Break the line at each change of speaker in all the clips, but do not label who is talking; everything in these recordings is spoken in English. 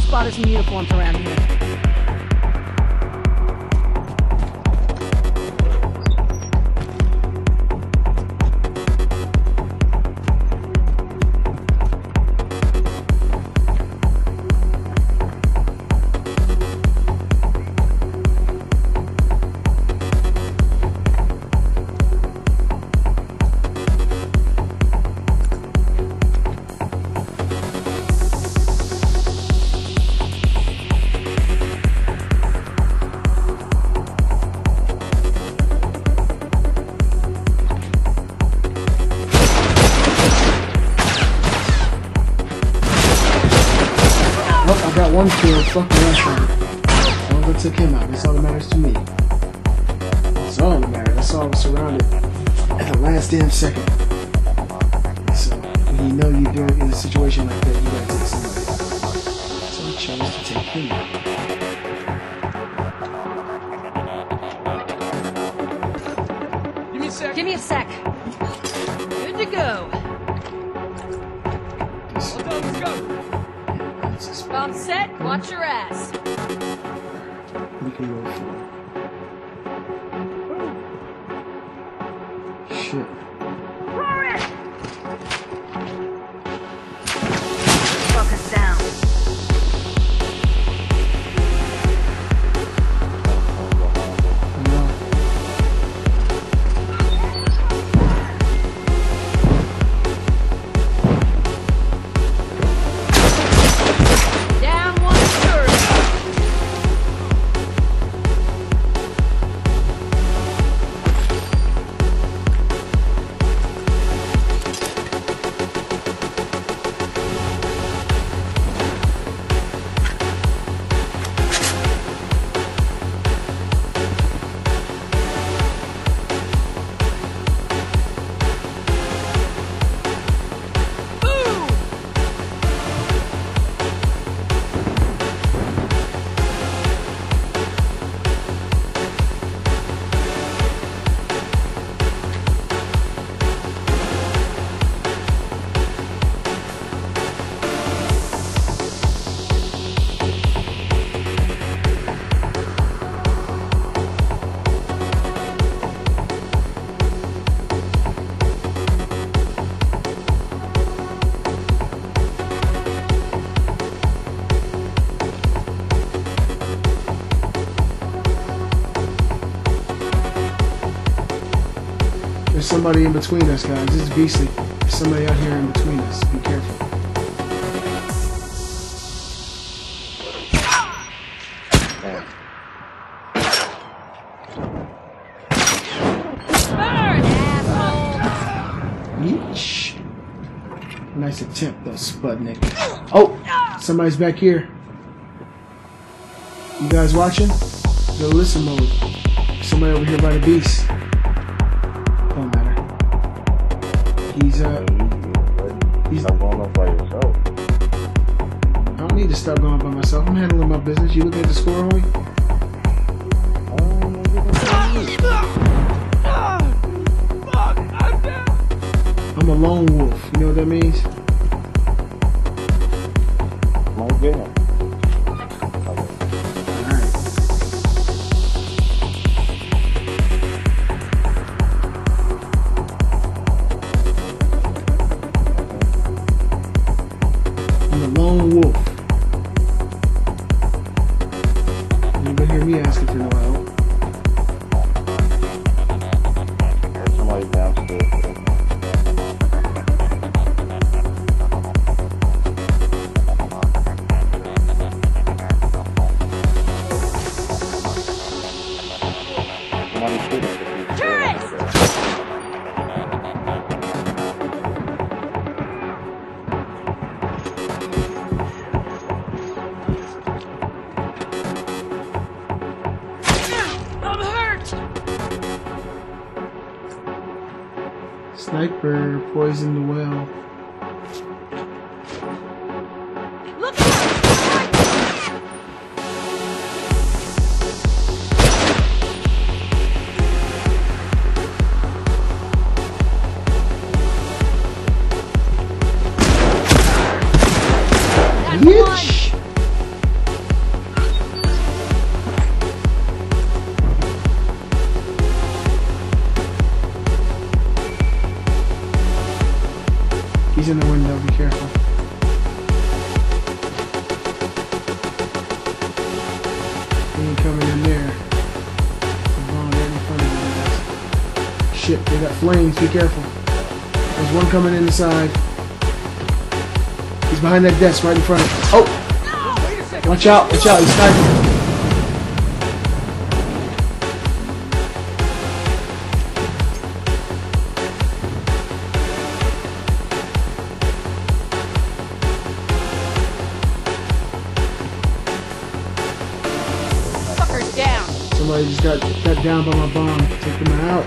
spotted some uniforms around here.
I got one kill, fuck the rest of it. As long as I took him out, that's all that matters to me. That's all that matters. That's all I was surrounded at the last damn second. So, when you know you're in a situation like that, you gotta take somebody out. So I chose to take him out.
Give me a sec. Give me a sec. Good to go. Let's go. Bomb set, watch your ass.
We can roll for it. Shit.
Focus down.
There's somebody in between us, guys. This is Beastly. There's somebody out here in between us. Be careful.
Burn, asshole!
Yeesh. Nice attempt, though, Sputnik. Oh! Somebody's back here. You guys watching? Go listen mode. Somebody over here by the beast. Don't matter. He's
not going off by yourself.
I don't need to stop going by myself. I'm handling my business. You looking at the score, homie? I'm a lone wolf. You know what that means?
My goodness.
Alright. I'm a lone wolf. Anybody hear me asking for no help?
Somebody's downstairs.
Sniper poisoned the well.
Look out! That's
Bitch!
one.
He's in the window. Be careful. He ain't coming in there. He's wrong right in front of you guys. Shit, they got flames. Be careful. There's one coming in the side. He's behind that desk right in front of you. Oh! Watch out, watch out. He's sniping.
Fucker's down.
Somebody just got down by my bomb. Take them out.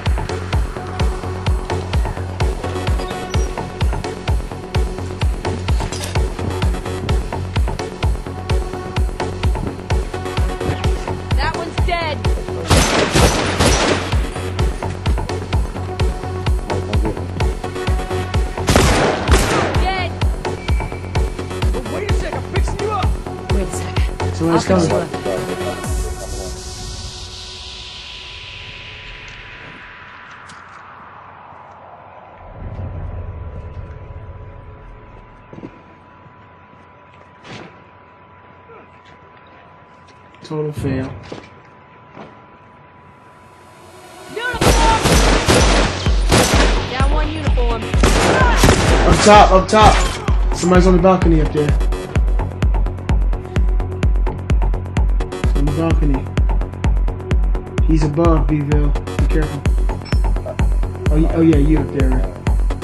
That one's dead. Dead. Oh, wait a sec, I'm fixing you up. Wait a sec.
Somebody's
I'll fix
coming.
you up.
Total fail.
Uniform! Down one uniform.
Up top, up top. Somebody's on the balcony up there. On the balcony. He's above, Beville. Be careful. Oh yeah, you up there. Alright.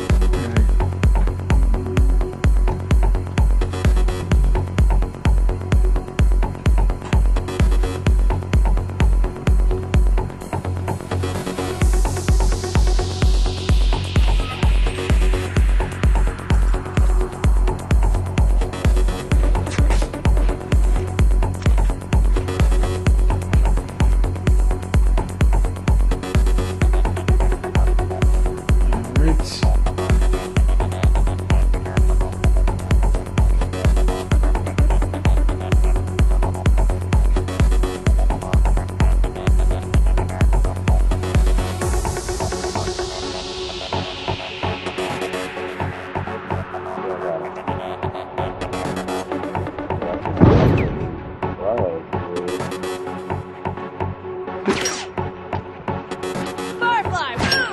Firefly!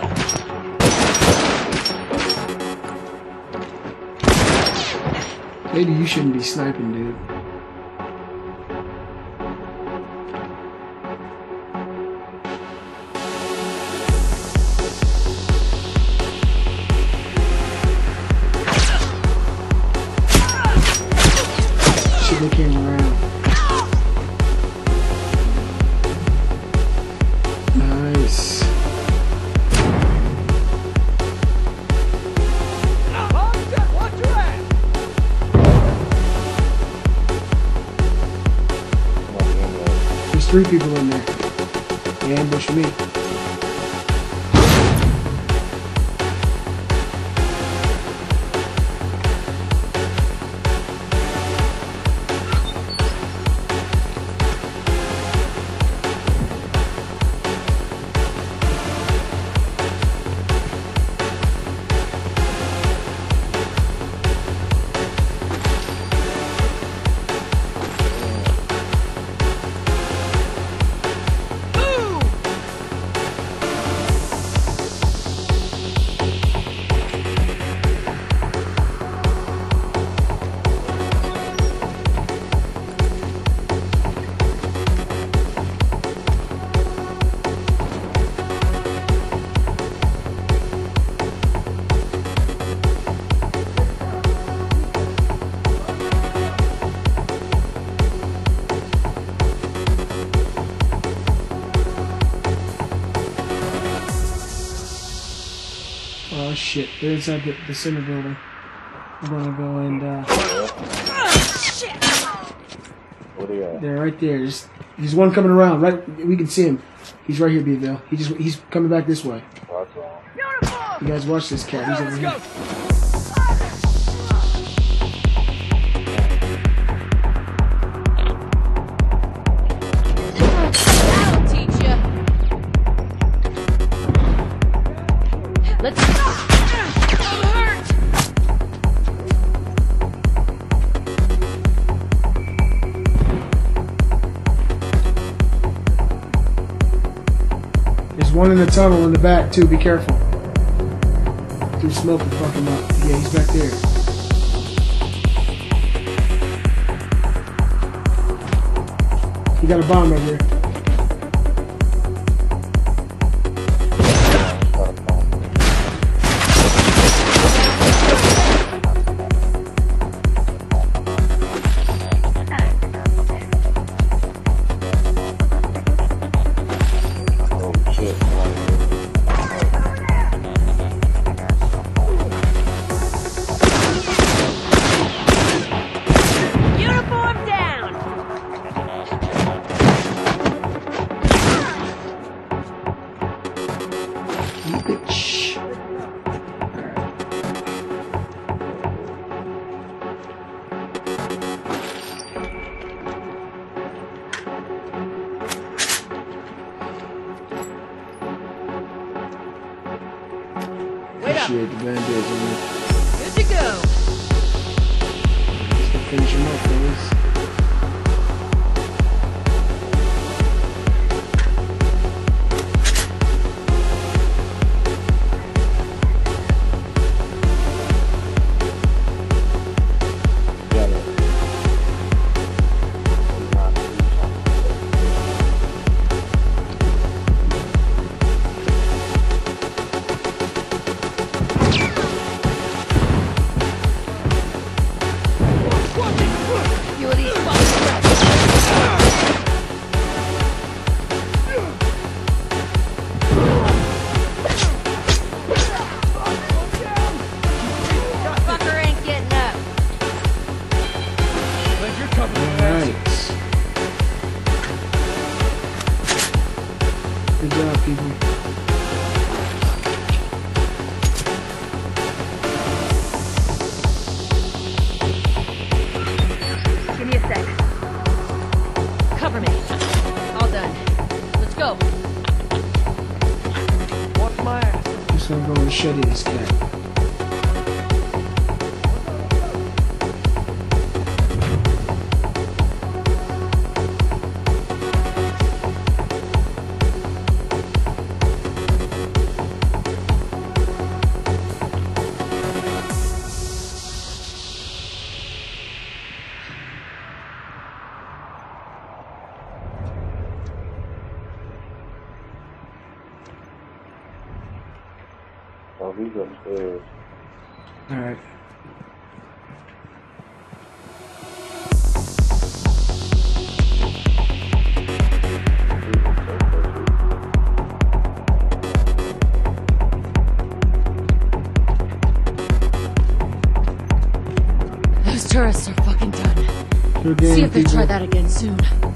Maybe you shouldn't be sniping, dude. Shit, they came around. Nice.
Watch your ass!
There's 3 people in there. They ambushed me. Oh shit, they're inside the center building. I'm gonna go and
What are you at?
they're right there. There's one coming around, right? We can see him. He's right here, Beville. He's coming back this way.
Watch out.
You guys watch this cat. He's over here.
That'll teach ya. Let's. I'm hurt.
one in the tunnel in the back too. Be careful. Through smoke and fuck him up. Yeah, he's back there. He got a bomb over here. Appreciate the bandage on it.
Good to go.
Let's finish him up, fellas. Good job, people.
Give me a sec. Cover me. All done. Let's go.
Watch my ass.
Just gonna go and machete this cat.
Oh, he's upstairs.
Alright.
Those tourists are fucking done.
Good game,
See if they
people.
try that again soon.